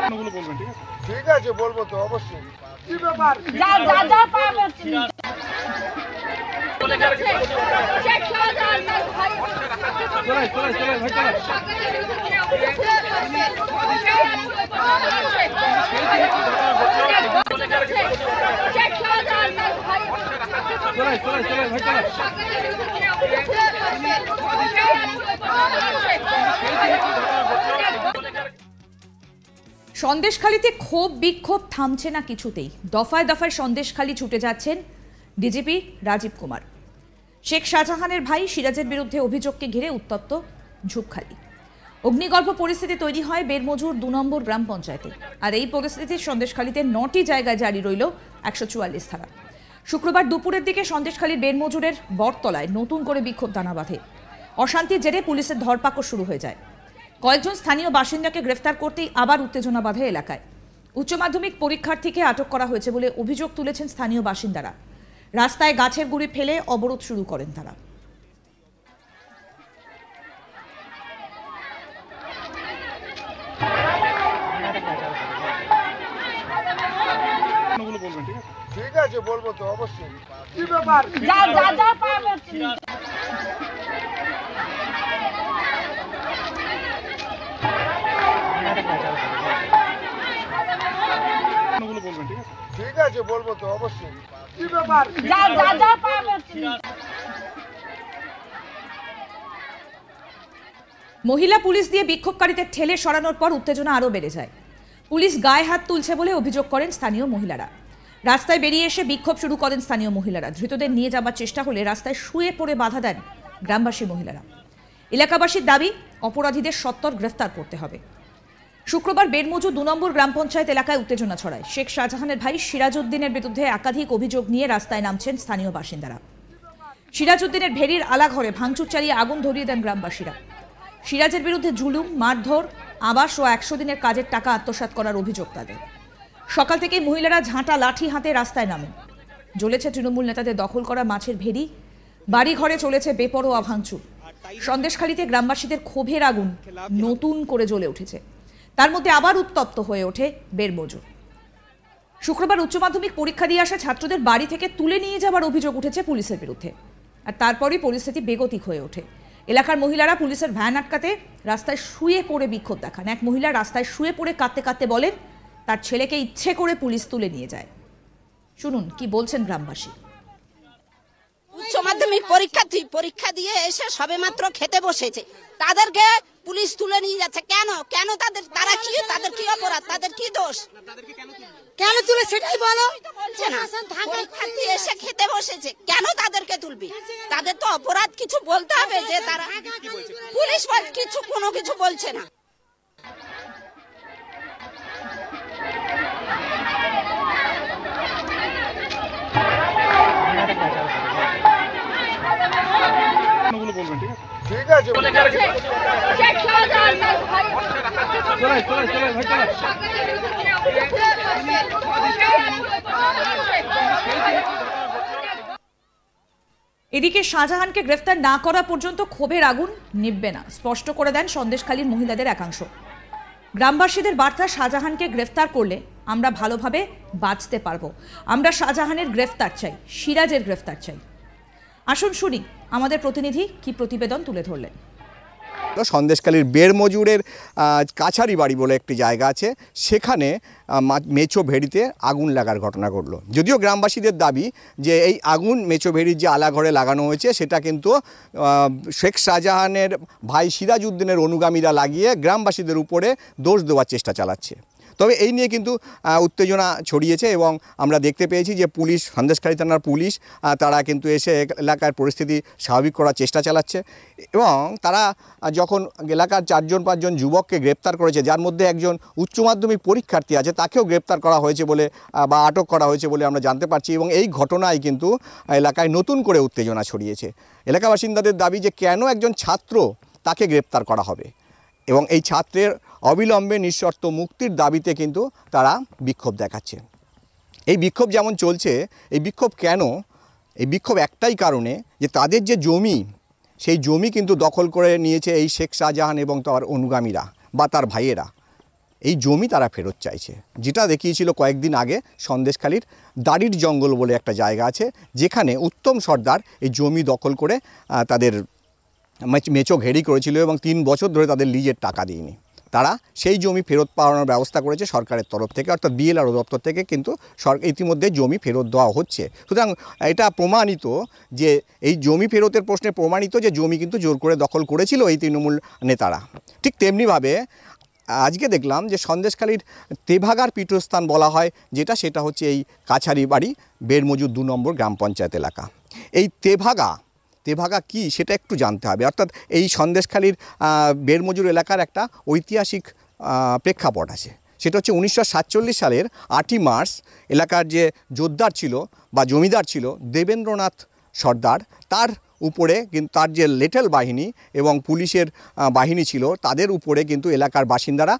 ঠিক আছে বলবো তো অবশ্যই। কি ব্যাপার? যা যা যা পাবে সন্দেশখালীতে ক্ষোভ বিক্ষোভ থামছে না কিছুতেই। দফায় দফায় সন্দেশখালী ছুটে যাচ্ছেন ডিজিপি রাজীব কুমার। শেখ শাহজাহানের ভাই সিরাজের বিরুদ্ধে অভিযোগকে ঘিরে উত্তপ্ত ঝুপখালী। অগ্নিগর্ভ পরিস্থিতি তৈরি হয় বেরমজুর ২ নম্বর গ্রাম পঞ্চায়েতে। আর এই পরিস্থিতিতে সন্দেশখালীতে ৯টি জায়গায় জারি রইল ১৪৪ ধারা। শুক্রবার দুপুরের দিকে সন্দেশখালীর বেরমজুরের বটতলায় নতুন করে বিক্ষোভ দানা বাঁধে। অশান্তির জেরে পুলিশের ধরপাকড় শুরু হয়ে যায়। কয়েকজন স্থানীয় বাসিন্দাকে গ্রেফতার করতেই আবার উত্তেজনা বাঁধে এলাকায়। উচ্চ মাধ্যমিক পরীক্ষার্থীকে আটক করা হয়েছে বলে অভিযোগ তুলেছেন স্থানীয় বাসিন্দারা। রাস্তায় গাছের গুঁড়ি ফেলে অবরোধ শুরু করেন তারা। ঠিক আছে বলবো তো অবশ্যই। কি ব্যাপার? যা যা যা পাবে ঠিক আছে বলবো তো অবশ্যই। কি ব্যাপার? যা যা যা পাবে মহিলা পুলিশ দিয়ে বিক্ষোভকারীদের ঠেলে সরানোর পর উত্তেজনা আরও বেড়ে যায়। পুলিশ গায়ে হাত তুলছে বলে অভিযোগ করেন স্থানীয় মহিলারা। রাস্তায় বেরিয়ে এসে বিক্ষোভ শুরু করেন স্থানীয় মহিলারা। ধৃতদের নিয়ে যাবার চেষ্টা হলে রাস্তায় শুয়ে পড়ে বাধা দেন গ্রামবাসী মহিলারা। এলাকাবাসীর দাবি অপরাধীদের সত্বর গ্রেফতার করতে হবে। শুক্রবার বেরমজুর ২ নম্বর গ্রাম পঞ্চায়েত এলাকায় উত্তেজনা ছড়ায়। শেখ শাহজাহানের ভাই সিরাজউদ্দিনের বিরুদ্ধে একাধিক অভিযোগ নিয়ে রাস্তায় নামছেন স্থানীয় বাসিন্দারা। সিরাজউদ্দিনের ভেরির আলাঘরে ভাঙচুর চালিয়ে আগুন ধরিয়ে দেন গ্রামবাসীরা। সিরাজের বিরুদ্ধে জুলুম, মারধর, আবাস ও ১০০ দিনের কাজের টাকা আত্মসাৎ করার অভিযোগ তাদের। সকাল থেকে মহিলারা ঝাঁটা লাঠি হাতে রাস্তায় নামেন। জ্বলেছে তৃণমূল নেতাদের দখল করা মাছের ভেরি, বাড়িঘরে চলেছে বেপরোয়া ভাঙচুর। সন্দেশখালীতে গ্রামবাসীদের ক্ষোভের আগুন নতুন করে জ্বলে উঠেছে। তার মধ্যে আবার উত্তপ্ত হয়ে ওঠে বেরমজুর। শুক্রবার উচ্চ মাধ্যমিক পরীক্ষা দিয়ে আসা ছাত্রদের বাড়ি থেকে তুলে নিয়ে যাওয়ার অভিযোগ উঠেছে পুলিশের বিরুদ্ধে। আর তারপরই পরিস্থিতি বেগতিক হয়ে ওঠে। এলাকার মহিলারা পুলিশের ভ্যান আটকাতে রাস্তায় শুয়ে পড়ে বিক্ষোভ দেখান। এক মহিলা রাস্তায় শুয়ে পড়ে কাঁদতে কাঁদতে বলেন তার ছেলেকে ইচ্ছে করে পুলিশ তুলে নিয়ে যায়। শুনুন কি বলছেন গ্রামবাসী। উচ্চ মাধ্যমিক পরীক্ষার্থী পরীক্ষা দিয়ে এসে সবেমাত্র খেতে বসেছে, তাদেরকে পুলিশ তুলে নিয়ে যাচ্ছে। কেন কেন তারা কি, তাদের কি অপরাধ, তাদের কি দোষ, কেন তুলে সেটাই বলো। বলছে না, পরীক্ষার্থী এসে খেতে বসেছে, কেন তাদেরকে তুলবি? তাদের তো অপরাধ কিছু বলতে হবে যে তারা, পুলিশ কিছু কোনো কিছু বলছে না। ঠিক আছে এদিকে শাহজাহানকে গ্রেফতার না করা পর্যন্ত ক্ষোভের আগুন নিভবে না, স্পষ্ট করে দেন সন্দেশখালীর মহিলাদের একাংশ। গ্রামবাসীদের বার্তা, শাহজাহানকে গ্রেফতার করলে আমরা ভালোভাবে বাঁচতে পারবো। আমরা শাহজাহানের গ্রেফতার চাই, সিরাজের গ্রেফতার চাই। আসুন শুনি আমাদের প্রতিনিধি কি প্রতিবেদন তুলে ধরলেন। সন্দেশখালীর বেরমজুরের কাছারি বাড়ি বলে একটি জায়গা আছে, সেখানে মেচো ভেড়িতে আগুন লাগার ঘটনা ঘটল। যদিও গ্রামবাসীদের দাবি যে এই আগুন মেচো ভেড়ির যে আলাঘরে লাগানো হয়েছে সেটা কিন্তু শেখ শাহজাহানের ভাই সিরাজউদ্দিনের অনুগামীরা লাগিয়ে গ্রামবাসীদের উপরে দোষ দেওয়ার চেষ্টা চালাচ্ছে। তবে এই নিয়ে কিন্তু উত্তেজনা ছড়িয়েছে এবং আমরা দেখতে পেয়েছি যে পুলিশ, সন্দেশখালী থানার পুলিশ, তারা কিন্তু এসে এলাকার পরিস্থিতি স্বাভাবিক করার চেষ্টা চালাচ্ছে। এবং তারা যখন এলাকার ৪-৫ যুবককে গ্রেপ্তার করেছে, যার মধ্যে একজন উচ্চ মাধ্যমিক পরীক্ষার্থী আছে, তাকেও গ্রেপ্তার করা হয়েছে বলে বা আটক করা হয়েছে বলে আমরা জানতে পারছি। এবং এই ঘটনায় কিন্তু এলাকায় নতুন করে উত্তেজনা ছড়িয়েছে। এলাকা বাসিন্দাদের দাবি যে কেন একজন ছাত্র, তাকে গ্রেপ্তার করা হবে এবং এই ছাত্রের অবিলম্বে নিঃশর্ত মুক্তির দাবিতে কিন্তু তারা বিক্ষোভ দেখাচ্ছে। এই বিক্ষোভ যেমন চলছে, এই বিক্ষোভ কেন? এই বিক্ষোভ একটাই কারণে যে তাদের যে জমি, সেই জমি কিন্তু দখল করে নিয়েছে এই শেখ শাহজাহান এবং তার অনুগামীরা বা তার ভাইয়েরা। এই জমি তারা ফেরত চাইছে, যেটা দেখিয়েছিল কয়েকদিন আগে সন্দেশখালীর দাড়ির জঙ্গল বলে একটা জায়গা আছে, যেখানে উত্তম সর্দার এই জমি দখল করে তাদের মেচো ঘেরি করেছিল এবং 3 বছর ধরে তাদের লিজের টাকা দিয়নি। তারা সেই জমি ফেরত পাওয়ানোর ব্যবস্থা করেছে সরকারের তরফ থেকে, অর্থাৎ বিএলআরও দপ্তর থেকে, কিন্তু ইতিমধ্যে জমি ফেরত দেওয়া হচ্ছে। সুতরাং এটা প্রমাণিত যে এই জমি ফেরতের প্রশ্নে প্রমাণিত যে জমি কিন্তু জোর করে দখল করেছিল এই তৃণমূল নেতারা। ঠিক তেমনিভাবে আজকে দেখলাম যে সন্দেশখালীর তেভাগার পীঠস্থান বলা হয় যেটা, সেটা হচ্ছে এই কাছারি বাড়ি বেড়মজুর 2 নম্বর গ্রাম পঞ্চায়েত এলাকা। এই তেভাগা কি সেটা একটু জানতে হবে। অর্থাৎ এই সন্দেশখালীর বেড়মজুর এলাকার একটা ঐতিহাসিক প্রেক্ষাপট আছে। সেটা হচ্ছে 1947 সালের 8ই মার্চ এলাকার যে জোরদার ছিল বা জমিদার ছিল দেবেন্দ্রনাথ সর্দার, তার উপরে কিন্তু তার যে লেটেল বাহিনী এবং পুলিশের বাহিনী ছিল তাদের উপরে কিন্তু এলাকার বাসিন্দারা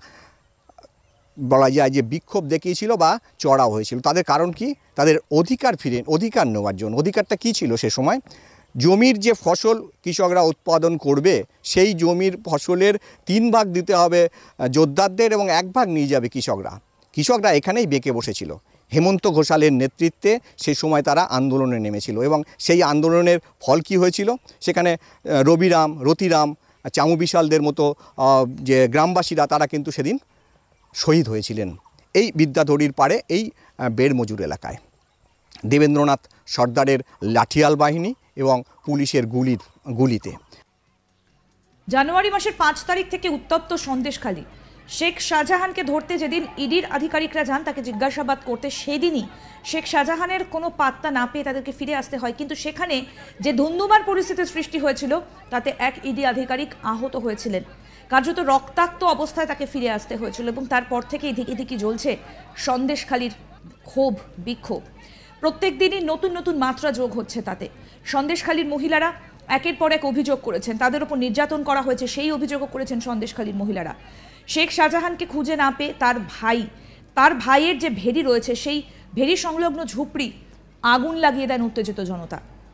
বলা যায় যে বিক্ষোভ দেখিয়েছিল বা চড়াও হয়েছিল। তাদের কারণ কি? তাদের অধিকার নেওয়ার জন্য। অধিকারটা কী ছিল সে সময়? জমির যে ফসল কৃষকরা উৎপাদন করবে সেই জমির ফসলের 3 ভাগ দিতে হবে জোরদারদের এবং 1 ভাগ নিয়ে যাবে কৃষকরা এখানেই বেঁকে বসেছিল। হেমন্ত ঘোষালের নেতৃত্বে সে সময় তারা আন্দোলনে নেমেছিল এবং সেই আন্দোলনের ফল কী হয়েছিল? সেখানে রতিরাম, চামু বিশালদের মতো যে গ্রামবাসীরা তারা কিন্তু সেদিন শহীদ হয়েছিলেন এই বিদ্যাধরীর পাড়ে এই বেড়মজুর এলাকায় দেবেন্দ্রনাথ সর্দারের লাঠিয়াল বাহিনী এবং পুলিশের গুলিতে। জানুয়ারি মাসের 5 তারিখ থেকে উত্তপ্ত সন্দেশখালী। শেখ শাহজাহানকে ধরতে যেদিন ইডির আধিকারিকরা যান তাকে জিজ্ঞাসাবাদ করতে, সেদিনই শেখ শাহজাহানের কোনো পাত্তা না পেয়ে তাদেরকে ফিরে আসতে হয়। কিন্তু সেখানে যে ধুন্ধুমার পরিস্থিতির সৃষ্টি হয়েছিল তাতে এক ইডি আধিকারিক আহত হয়েছিলেন। কার্যত রক্তাক্ত অবস্থায় তাকে ফিরে আসতে হয়েছিল এবং তারপর থেকে এদিকে জ্বলছে সন্দেশখালীর ক্ষোভ বিক্ষোভ। প্রত্যেক দিনই নতুন নতুন মাত্রা যোগ হচ্ছে তাতে। সন্দেশখালীর মহিলারা একের পর এক অভিযোগ করেছেন, তাদের উপর নির্যাতন করা হয়েছে সেই অভিযোগও করেছেন সন্দেশখালীর মহিলারা। শেখ শাহজাহানকে খুঁজে না পেয়ে তার ভাইয়ের যে ভেড়ি রয়েছে সেই ভেড়ি সংলগ্ন ঝুপড়ি আগুন লাগিয়ে দেন উত্তেজিত জনতা।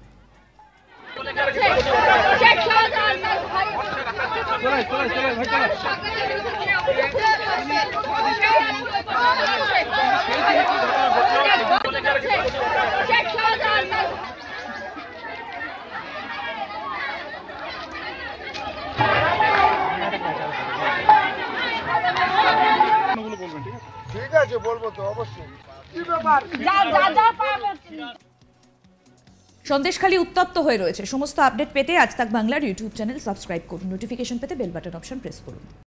ঠিক আছে, বলবো তো অবশ্যই। কি ব্যাপার? যা পাবে। সন্দেশখালী উত্তপ্ত হয়ে রয়েছে। সমস্ত আপডেট পেতে আজ তাক বাংলার ইউটিউব চ্যানেল সাবস্ক্রাইব করুন, নোটিফিকেশন পেতে বেল বাটন অপশন প্রেস করুন।